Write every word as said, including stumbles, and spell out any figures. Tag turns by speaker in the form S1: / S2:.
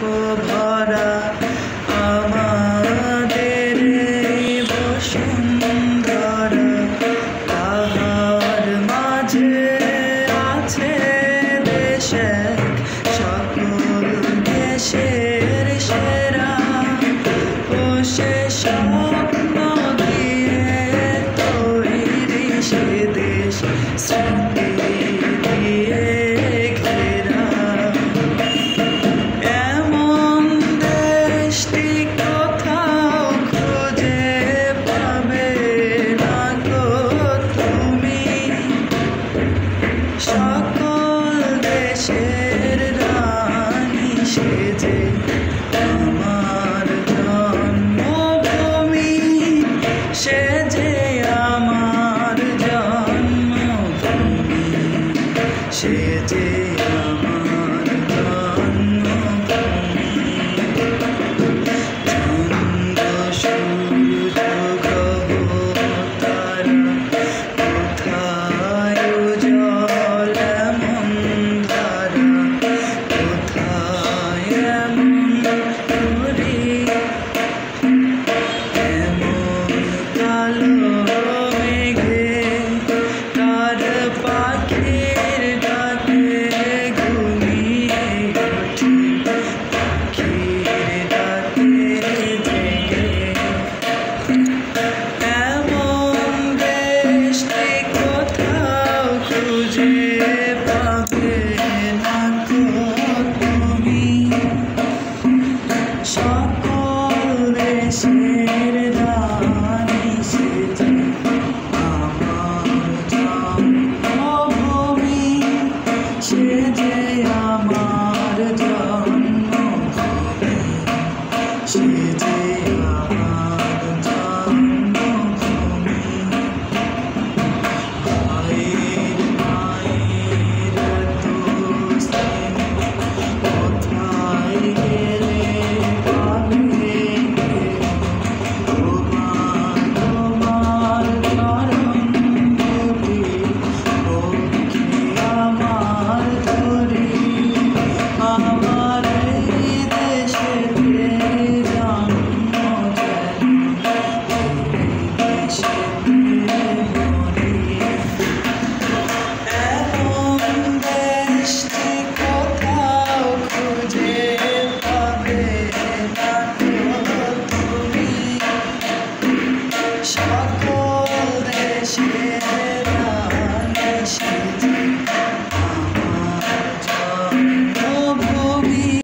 S1: ভরা আমাদের এই বসুন্ধরা, তাহার মাঝে আছে দেশ এক, সকল দেশের সেরা। ও সে স্বপ্ন দিয়ে তৈরি সে দেশ, স্মৃতি দিয়ে ঘেরা। এমন দেশটি কোথাও খুঁজে পাবে না গো তুমি, সকল দেশের রানী সেজে আমার জন্মভূমি, সেজে আমার জন্মভূমি, সেজে আমার জন্মভূমি। চন্দ্র সূর্য গ্রহ তারা কোথায় উজ্জ্বল এমন ধারা, কোথায় এমন করি এমন কালো মেঘে কার পাখির ডাকে ঘুমিয়ে উঠি, পাখির ডাকে জেগে। এমন দেশটি কোথাও খুঁজে পাবে না গো তুমি, সকল দেশের রানী সেজে আমার জন্মভূমি, সেজে আমার জন্মভূমি, সেজে